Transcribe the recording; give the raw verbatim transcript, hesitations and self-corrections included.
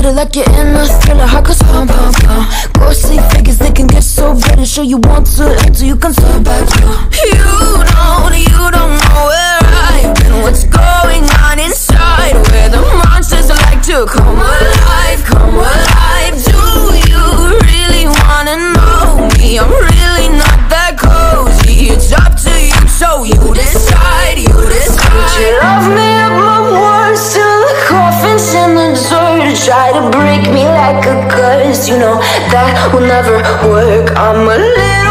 better like you're in a thriller. Heart goes pum pum pum. Ghostly figures, they can get so better. Sure you want to until you can start back down. You don't, you don't know where I've been. What's going on inside? Where the monsters like to come alive, come alive. Do you really wanna know me? I'm really not that cozy. It's up to you, so you decide, you decide. Would you love me at my worst till the coffin's in the dirt? Try to break me like a curse, you know that will never work. I'm a little